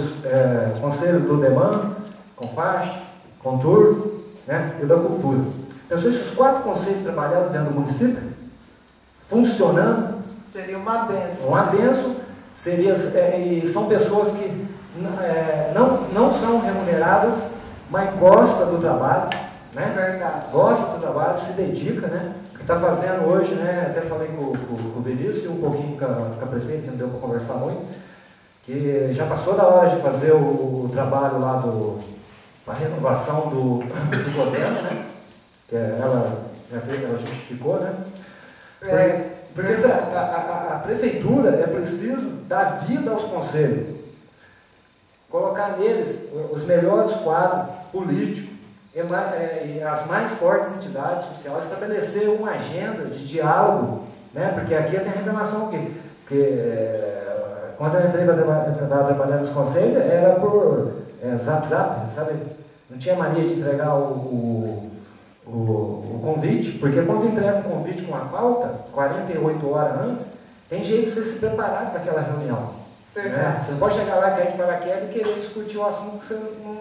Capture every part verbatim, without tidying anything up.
os é, conselhos do DEMAN, CONFAST, CONTUR, né, e da Cultura. Pensou esses quatro conselhos trabalhando dentro do município? Funcionando? Seria uma benção. Uma benção. Seria, é, e são pessoas que é, não, não são remuneradas, mas gostam do trabalho, né? Verdade. Gosta do trabalho, se dedica, né? O que está fazendo hoje, né? Até falei com, com, com o Benício e um pouquinho com a, com a prefeita, que não deu para conversar muito, que já passou da hora de fazer o, o trabalho lá do a renovação do, do governo, né? Que ela, ela justificou, né? É, porque porque a, a, a prefeitura é preciso dar vida aos conselhos, colocar neles os melhores quadros políticos e, e as mais fortes entidades sociais, estabelecer uma agenda de diálogo, né? Porque aqui tem a reclamação que, que é, quando eu entrei para trabalhar nos conselhos, era por é, zap zap, sabe? Não tinha mania de entregar o, o, o, o convite, porque quando entrega um convite com a pauta, quarenta e oito horas antes, tem jeito de você se preparar para aquela reunião. Né? Você não pode chegar lá, cair de paraquedas e querer discutir um assunto que você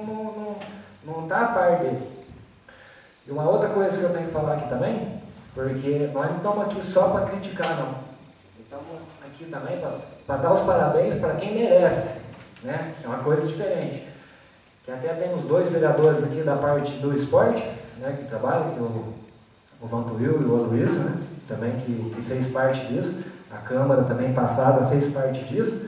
não está a par dele. E uma outra coisa que eu tenho que falar aqui também, porque nós não estamos aqui só para criticar, não. Estamos aqui também para dar os parabéns para quem merece. Né? É uma coisa diferente. Que até temos dois vereadores aqui da parte do esporte, né, que trabalham, que é o, o Vantuil e o Aloysio, né, também que, que fez parte disso. A Câmara também passada fez parte disso.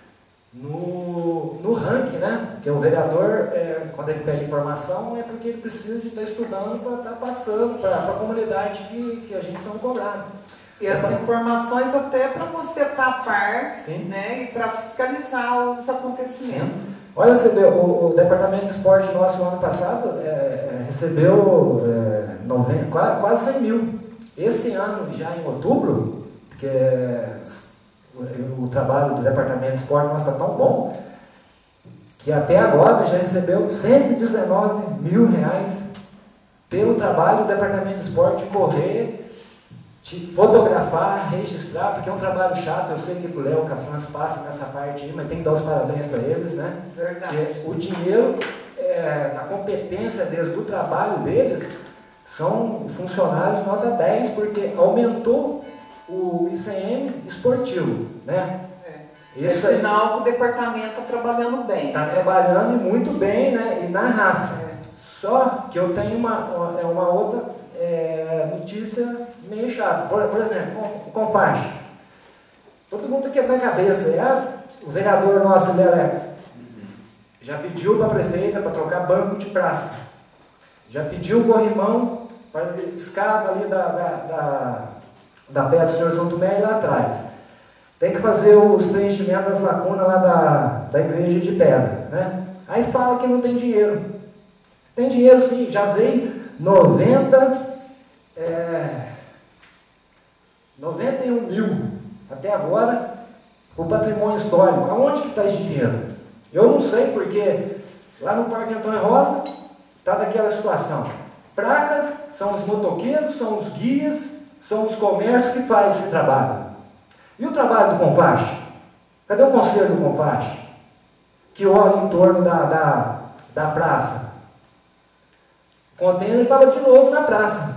No, no ranking, né, que o vereador, é, quando ele pede informação, é porque ele precisa de estar estudando para estar passando para a comunidade que, que a gente são cobrado. E as informações até para você estar a par, né, e para fiscalizar os acontecimentos. Sim. Olha, você vê, o, o Departamento de Esporte nosso ano passado é, recebeu é, noventa, quase, quase cem mil. Esse ano, já em outubro, que é, o, o trabalho do Departamento de Esporte nosso está tão bom, que até agora já recebeu cento e dezenove mil reais pelo trabalho do Departamento de Esporte de correr, de fotografar, registrar, porque é um trabalho chato. Eu sei que o Léo, que a França passa nessa parte aí, mas tem que dar os parabéns para eles, né? Verdade. Porque o dinheiro, é, a competência deles, do trabalho deles, são funcionários nota dez, porque aumentou o I C M esportivo, né? É, Isso é sinal que o departamento está trabalhando bem. Está trabalhando muito bem, né? E na raça. É. Só que eu tenho uma, uma, uma outra é, notícia meio chata. Por, por exemplo, com, com faixa. Todo mundo está quebrando a cabeça. É, o vereador nosso, o Alex, já pediu para a prefeita para trocar banco de praça. Já pediu o corrimão para escada ali da, da, da, da pé do senhor São Tomé e lá atrás. Tem que fazer os preenchimentos das lacunas lá da, da igreja de pedra. Né? Aí fala que não tem dinheiro. Tem dinheiro sim, já veio noventa, é, noventa e um mil até agora o patrimônio histórico. Aonde que está esse dinheiro? Eu não sei, porque lá no Parque Antônio Rosa está daquela situação. Placas são os motoqueiros, são os guias, são os comércios que fazem esse trabalho. E o trabalho do Confache? Cadê o conselho do Confache? Que olha em torno da, da, da praça. O container estava de novo na praça.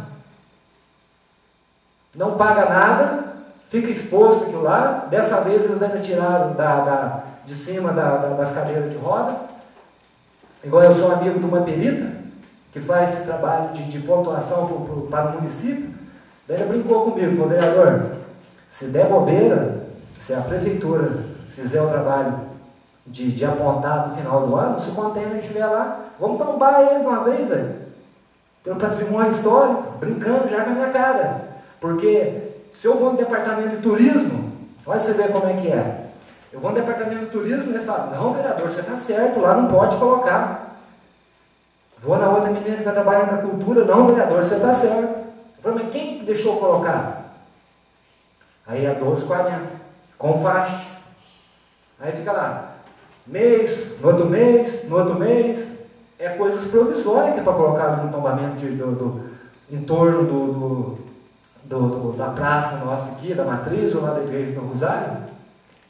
Não paga nada, fica exposto aquilo lá. Dessa vez eles devem tirar da, da, de cima da, da, das cadeiras de roda. Igual eu sou amigo de uma perita, que faz esse trabalho de, de pontuação pro, pro, para o município. Daí ele brincou comigo, falou: vereador, se der bobeira, se a prefeitura fizer o trabalho de, de apontar no final do ano, se o container estiver lá, vamos tombar ele de uma vez, velho. Pelo patrimônio histórico, brincando já com a minha cara. Porque se eu vou no departamento de turismo, olha você ver como é que é. Eu vou no departamento de turismo e ele fala: não, vereador, você está certo, lá não pode colocar. Vou na outra menina que está trabalhando na cultura: não, vereador, você está certo. Eu falo: mas quem deixou colocar? Aí é doze e quarenta, com faixa. Aí fica lá, mês, no outro mês, no outro mês. É coisas provisórias que é para colocar no tombamento de, do, do, em torno do, do, do, do, da praça nossa aqui, da matriz, ou lá da igreja do Rosário.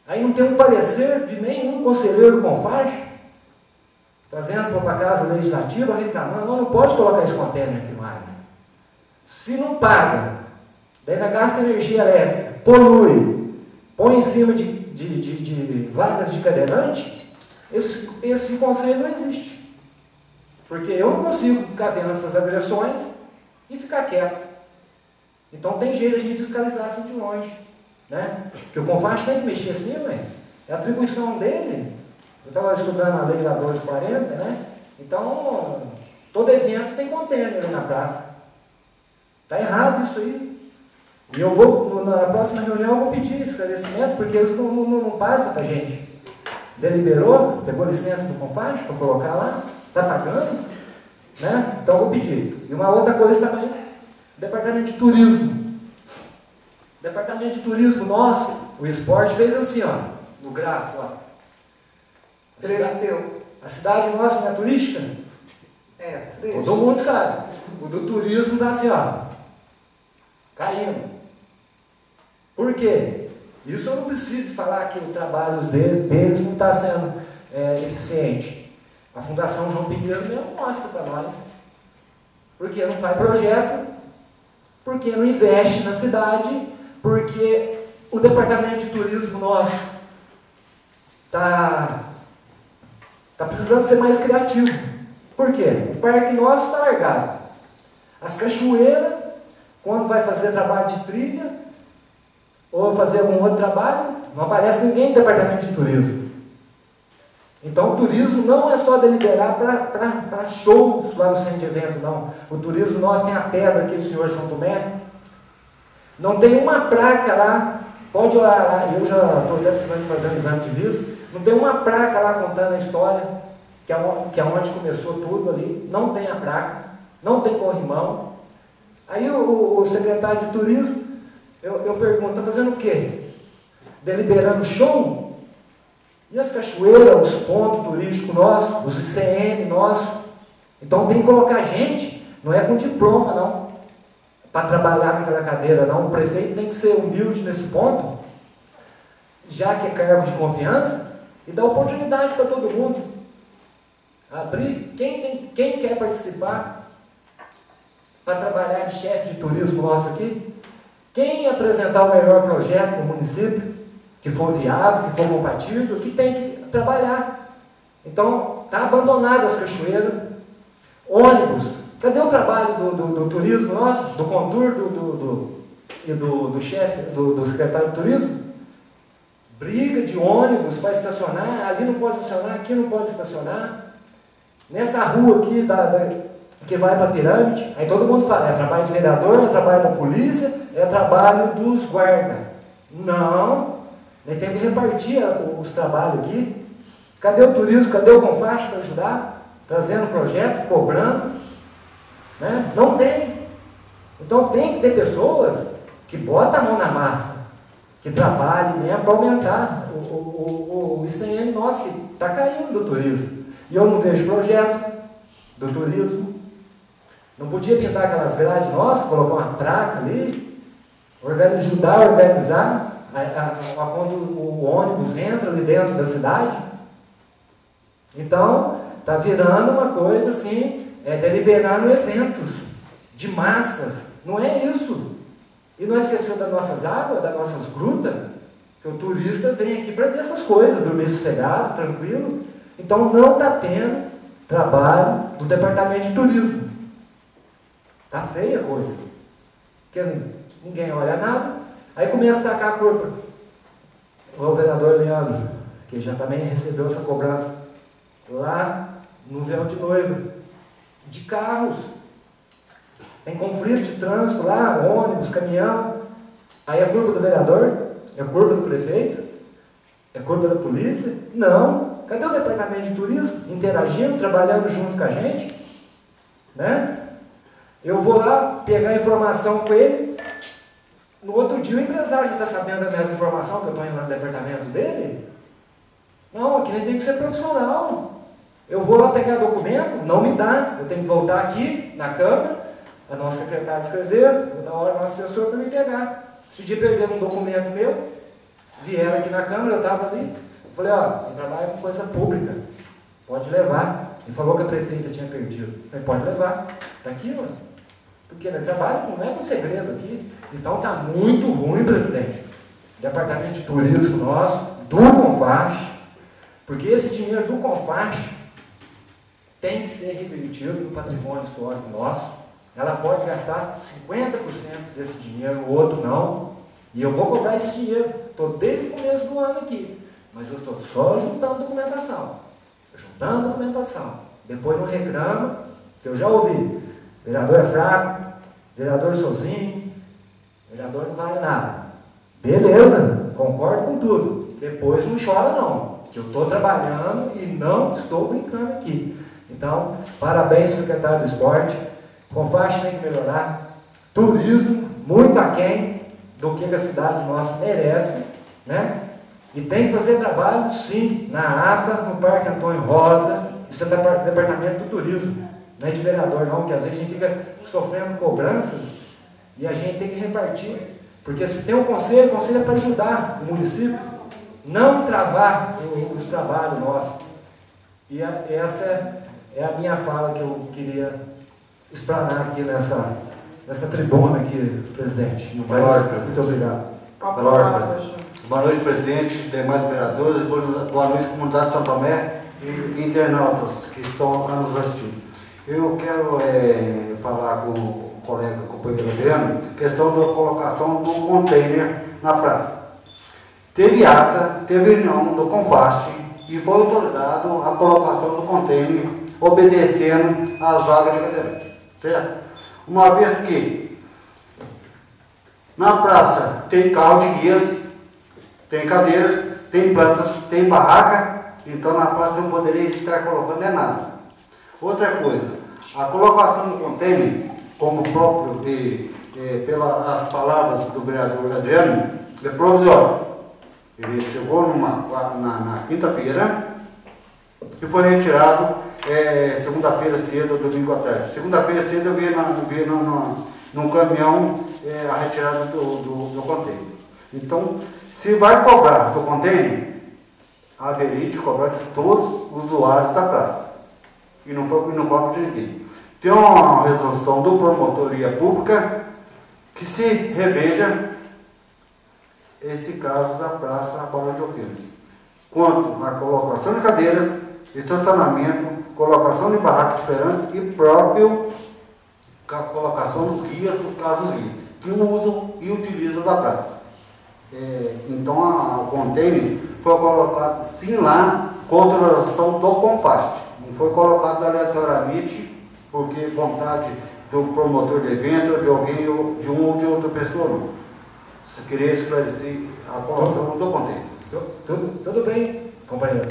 Aí não tem um parecer de nenhum conselheiro do CONFAS, fazendo para a Casa Legislativa, reclamando, não, não pode colocar esse contêiner aqui mais. Se não paga, daí ainda gasta energia elétrica, polui, põe em cima de, de, de, de vagas de cadeirante, esse, esse conselho não existe. Porque eu não consigo ficar vendo essas agressões e ficar quieto. Então tem jeito de a gente fiscalizar assim de longe. Né? Porque o CONFAS tem que mexer assim, né? É a atribuição dele. Eu estava estudando a lei da dois mil e quarenta, né? Então, todo evento tem contêiner ali na praça. Está errado isso aí. E eu vou, na próxima reunião, eu vou pedir esclarecimento, porque eles não, não, não passam para a gente. Deliberou, pegou licença do CONFAS para colocar lá, está pagando, né? Então eu vou pedir. E uma outra coisa também, Departamento de Turismo. O Departamento de Turismo nosso, o esporte, fez assim, ó, no gráfico, ó. A Cresceu. Cidade, a cidade nossa não é turística? É, turística. Todo mundo sabe. O do turismo está assim, ó, caindo. Por quê? Isso eu não preciso falar que o trabalho deles não está sendo é, eficiente. A Fundação João Pinheiro mesmo mostra para nós. Porque não faz projeto, porque não investe na cidade, porque o Departamento de Turismo nosso está tá precisando ser mais criativo. Por quê? O parque nosso está largado. As cachoeiras, quando vai fazer trabalho de trilha, ou fazer algum outro trabalho, não aparece ninguém do Departamento de Turismo. Então o turismo não é só deliberar para shows lá no centro de evento, não. O turismo nosso tem a pedra aqui do Senhor São Tomé. Não tem uma placa lá, pode olhar lá, eu já estou precisando fazer um exame de vista, não tem uma placa lá contando a história, que é onde, que é onde começou tudo ali, não tem a placa, não tem corrimão. Aí o, o secretário de turismo, eu, eu pergunto, está fazendo o quê? Deliberando show? E as cachoeiras, os pontos turísticos nossos, os I C M nossos? Então tem que colocar gente, não é com diploma não, para trabalhar naquela cadeira não. O prefeito tem que ser humilde nesse ponto, já que é cargo de confiança, e dar oportunidade para todo mundo. Abrir, quem, tem, quem quer participar para trabalhar de chefe de turismo nosso aqui? Quem apresentar o melhor projeto para o município, que for viável, que for compatível, que tem que trabalhar. Então, está abandonado as cachoeiras, ônibus. Cadê o trabalho do, do, do turismo nosso, do contur do, do, do, e do, do chefe, do, do secretário de turismo? Briga de ônibus para estacionar, ali não pode estacionar, aqui não pode estacionar. Nessa rua aqui, da, da, que vai para a pirâmide, aí todo mundo fala, é trabalho de vereador, é trabalho da polícia, é trabalho dos guardas. Não, nós temos que repartir os trabalhos aqui. Cadê o turismo, cadê o CONFAS para ajudar? Trazendo projeto, cobrando. Né? Não tem. Então tem que ter pessoas que botam a mão na massa, que trabalhem mesmo para aumentar o, o, o, o I C M nosso, que está caindo do turismo. E eu não vejo projeto do turismo. Não podia pintar aquelas grades nossas, colocar uma placa ali, organizar, ajudar a organizar a, a, a, quando o ônibus entra ali dentro da cidade. Então, está virando uma coisa assim, é, deliberando eventos de massas. Não é isso. E não esqueceu das nossas águas, das nossas grutas, que o turista vem aqui para ver essas coisas, dormir sossegado, tranquilo. Então não está tendo trabalho do Departamento de Turismo. Está feia a coisa. Porque ninguém olha nada. Aí começa a tacar a culpa. O vereador Leandro, que já também recebeu essa cobrança, lá no véu de noiva, de carros. Tem conflito de trânsito lá, ônibus, caminhão. Aí é culpa do vereador? É culpa do prefeito? É culpa da polícia? Não. Cadê o Departamento de Turismo? Interagindo, trabalhando junto com a gente? Né? Eu vou lá pegar informação com ele. No outro dia o empresário já está sabendo da mesma informação que eu estou indo lá no departamento dele. Não, aqui nem tem que ser profissional. Eu vou lá pegar documento, não me dá. Eu tenho que voltar aqui na Câmara, a nossa secretária escrever, na hora o nosso assessor para me pegar. Se dia perder um documento meu, vieram aqui na Câmara, eu estava ali, eu falei, ó, ele trabalha com coisa pública, pode levar. Ele falou que a prefeita tinha perdido. Eu falei, pode levar, está aqui, ó. Porque ele trabalha, não é um segredo aqui. Então está muito ruim, presidente. Departamento de Turismo nosso, do Confach, porque esse dinheiro do Confach tem que ser revertido no patrimônio histórico nosso. Ela pode gastar cinquenta por cento desse dinheiro, o outro não. E eu vou cobrar esse dinheiro. Estou desde o começo do ano aqui. Mas eu estou só juntando documentação. Juntando documentação. Depois não reclama, que eu já ouvi. Vereador é fraco, vereador sozinho, vereador não vale nada. Beleza, concordo com tudo. Depois não chora não, que eu estou trabalhando e não estou brincando aqui. Então, parabéns ao secretário do Esporte. Confach tem que melhorar. Turismo, muito aquém do que a cidade nossa merece, né? E tem que fazer trabalho, sim, na A P A, no Parque Antônio Rosa. Isso é do Departamento do Turismo, não é de vereador não, que às vezes a gente fica sofrendo cobranças e a gente tem que repartir. Porque se tem um conselho, o conselho é para ajudar o município, não travar os trabalhos nossos. E a, essa é a minha fala que eu queria explanar aqui nessa, nessa tribuna aqui, presidente. Mas, Mas, muito obrigado. Boa noite, presidente, demais vereadores, boa noite, comunidade de São Tomé e internautas que estão nos assistindo. Eu quero é, falar com o colega, companheiro Adriano, questão da colocação do container na praça. Teve ata, teve reunião do Confach e foi autorizado a colocação do container obedecendo às vagas de cadeirante, certo? Uma vez que na praça tem carro de guias, tem cadeiras, tem plantas, tem barraca, então na praça não poderia estar colocando é nada. Outra coisa, a colocação do container, como próprio e, e pelas palavras do vereador Adriano, é provisório. Ele chegou numa, na, na quinta-feira e foi retirado é, segunda-feira cedo, domingo à tarde. Segunda-feira cedo eu vi, na, vi no, no, num caminhão é, a retirada do, do, do container. Então, se vai cobrar do container, haveria de cobrar de todos os usuários da praça. E não, foi, não cobra de ninguém. Tem uma resolução do Promotoria Pública que se reveja esse caso da Praça Paulo de Oqueiros. Quanto à colocação de cadeiras, estacionamento, colocação de barracas diferentes e próprio a colocação dos guias, dos carros dos guias, que usam e utilizam da praça. É, então, a, o container foi colocado sim lá com autorização do Confach. Não foi colocado aleatoriamente porque vontade do promotor de evento, ou de alguém, ou de um ou de outra pessoa. Não. Se queria esclarecer a colocação do container. Tudo, tudo bem, companheiro.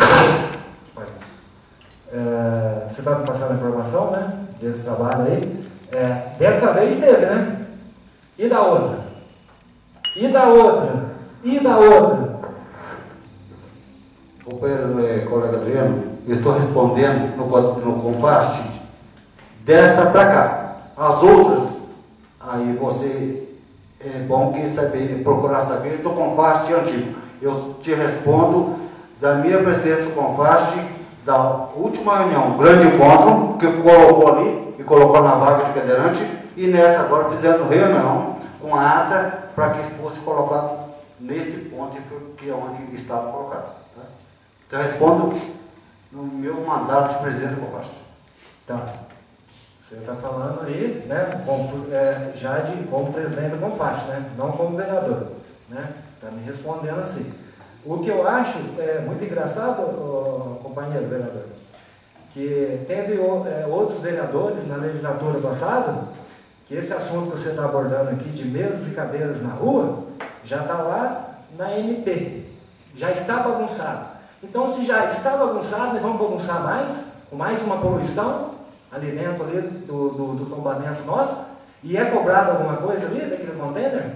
É, você está me passando a informação, né? Desse trabalho aí. É, dessa vez teve, né? E da outra? E da outra? E da outra? Companheiro, é, colega Adriano, eu estou respondendo no, no Confach dessa para cá. As outras, aí você é bom que saber, procurar saber do Confach antigo. Eu te respondo da minha presença no Confach, da última reunião, grande encontro, que colocou ali e colocou na vaga de cadeirante, e nessa agora fizemos reunião com a ata para que fosse colocado nesse ponto que é onde estava colocado. Tá? Então eu respondo no meu mandato de presidente do Confach. Tá. Você está falando aí, né, como, é, já de, como presidente do Confach, né, não como vereador, né, está me respondendo assim. O que eu acho é muito engraçado, oh, companheiro vereador, que teve é, outros vereadores na legislatura passada, que esse assunto que você está abordando aqui, de mesas e cadeiras na rua, já está lá na M P, já está bagunçado. Então, se já está bagunçado, nós vamos bagunçar mais, com mais uma poluição, ali dentro ali do, do, do tombamento nosso, e é cobrado alguma coisa ali daquele container?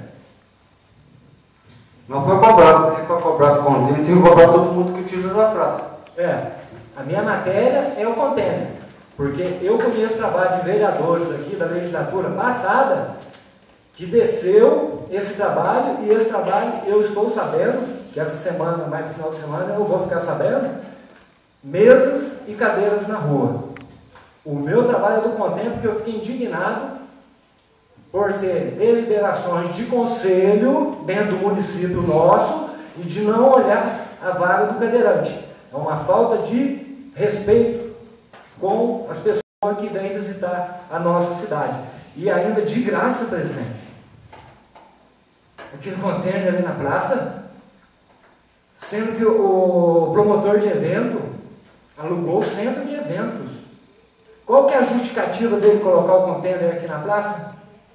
Não foi cobrado, porque para cobrar do container tem que cobrar todo mundo que utiliza a praça. É, a minha matéria é o container, porque eu conheço trabalho de vereadores aqui da legislatura passada, que desceu esse trabalho, e esse trabalho eu estou sabendo que essa semana, mais no final de semana, eu vou ficar sabendo, mesas e cadeiras na rua. O meu trabalho é do Contém, porque eu fiquei indignado por ter deliberações de conselho dentro do município nosso e de não olhar a vaga do cadeirante. É uma falta de respeito com as pessoas que vêm visitar a nossa cidade. E ainda de graça, presidente. Aquele container ali na praça, sendo que o promotor de evento alugou o centro de eventos. Qual que é a justificativa dele colocar o container aqui na praça?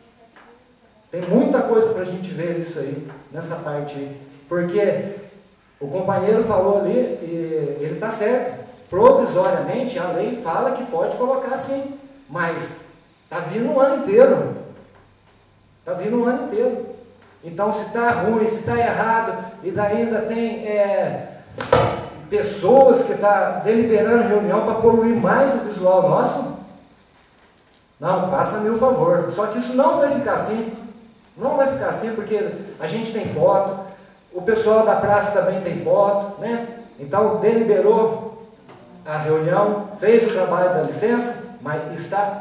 Tem muita coisa para a gente ver isso aí, nessa parte aí. Porque o companheiro falou ali, e ele está certo. Provisoriamente, a lei fala que pode colocar sim, mas está vindo um ano inteiro. Está vindo um ano inteiro. Então, se está ruim, se está errado, e daí ainda tem é, pessoas que estão tá deliberando reunião para poluir mais o visual nosso, não, faça-me o favor. Só que isso não vai ficar assim. Não vai ficar assim, porque a gente tem foto, o pessoal da praça também tem foto, né? Então, deliberou a reunião, fez o trabalho da licença, mas está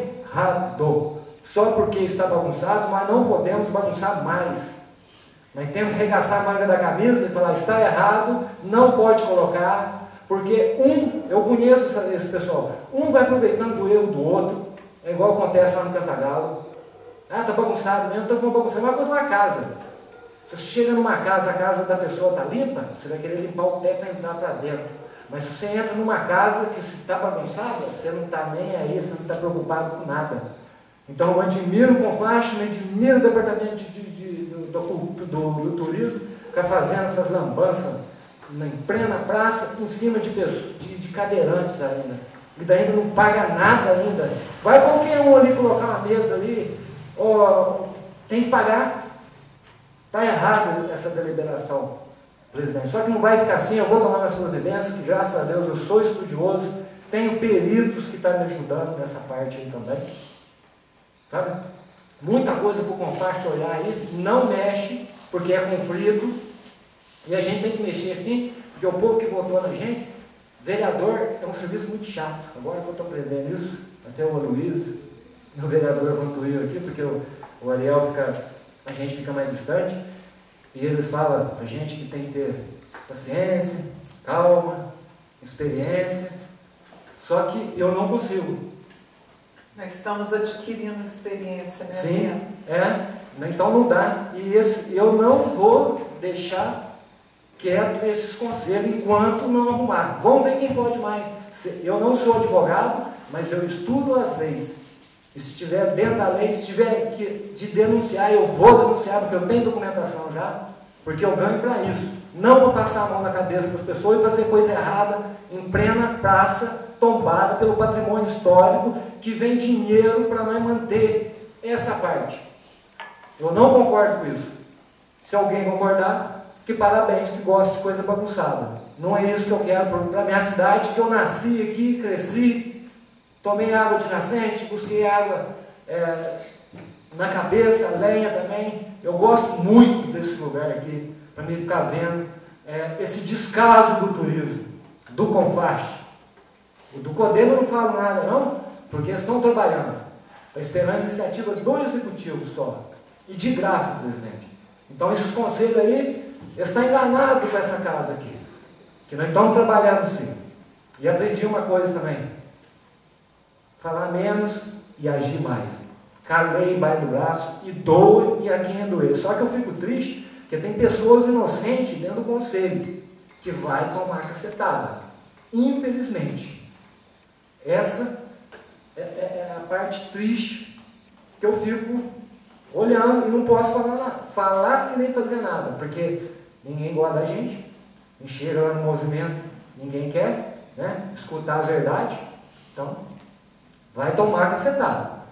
errado. Só porque está bagunçado, mas não podemos bagunçar mais. Nós temos que arregaçar a manga da camisa e falar, está errado, não pode colocar, porque um, eu conheço esse pessoal, um vai aproveitando do erro do outro, é igual acontece lá no Cantagalo. Ah, está bagunçado mesmo, então vamos bagunçar. É uma coisa de uma casa. Se você chega numa casa, a casa da pessoa está limpa, você vai querer limpar o pé para entrar para dentro. Mas se você entra numa casa que está bagunçada, você não está nem aí, você não está preocupado com nada. Então eu admiro o Confast, eu admiro o departamento de, de, de, do, do, do, do turismo, que está fazendo essas lambanças em plena praça, em cima de, pessoas, de, de cadeirantes ainda. E daí ainda não paga nada ainda. Vai qualquer um ali colocar uma mesa ali, ou, tem que pagar. Está errado essa deliberação, presidente. Só que não vai ficar assim, eu vou tomar minhas providências, que graças a Deus eu sou estudioso, tenho peritos que estão me ajudando nessa parte aí também. Sabe? Muita coisa para o Confast olhar aí, não mexe, porque é conflito, e a gente tem que mexer sim, porque o povo que votou na gente, vereador é um serviço muito chato. Agora que eu estou aprendendo isso, até o Luiz, o vereador Vantuil aqui, porque o, o Ariel fica, a gente fica mais distante, e eles falam para a gente que tem que ter paciência, calma, experiência, só que eu não consigo. Nós estamos adquirindo experiência, né? Sim, é, então não dá. E esse, eu não vou deixar quieto esses conselhos enquanto não arrumar. Vamos ver quem pode mais. Eu não sou advogado, mas eu estudo as leis. E se estiver dentro da lei, se tiver que de denunciar, eu vou denunciar, porque eu tenho documentação já, porque eu ganho para isso. Não vou passar a mão na cabeça das pessoas e fazer coisa errada em plena praça, tombada pelo patrimônio histórico, que vem dinheiro para nós manter essa parte. Eu não concordo com isso. Se alguém concordar, que parabéns, que gosta de coisa bagunçada. Não é isso que eu quero para a minha cidade, que eu nasci aqui, cresci, tomei água de nascente, busquei água é, na cabeça, lenha também. Eu gosto muito desse lugar aqui, para mim ficar vendo é, esse descaso do turismo, do Confast. O do Codema eu não falo nada não, porque eles estão trabalhando. Está esperando a iniciativa do executivo só. E de graça, presidente. Então esses conselhos aí, eles estão enganados com essa casa aqui. Que nós estamos trabalhando sim. E aprendi uma coisa também. Falar menos e agir mais. Calei embaixo do braço e doe e a quem é doer. Só que eu fico triste, porque tem pessoas inocentes dentro do conselho, que vai tomar cacetada. Infelizmente. Essa é, é a parte triste que eu fico olhando e não posso falar, falar e nem fazer nada, porque ninguém gosta da gente, e chega lá no movimento, ninguém quer, né, escutar a verdade, então vai tomar cacetada.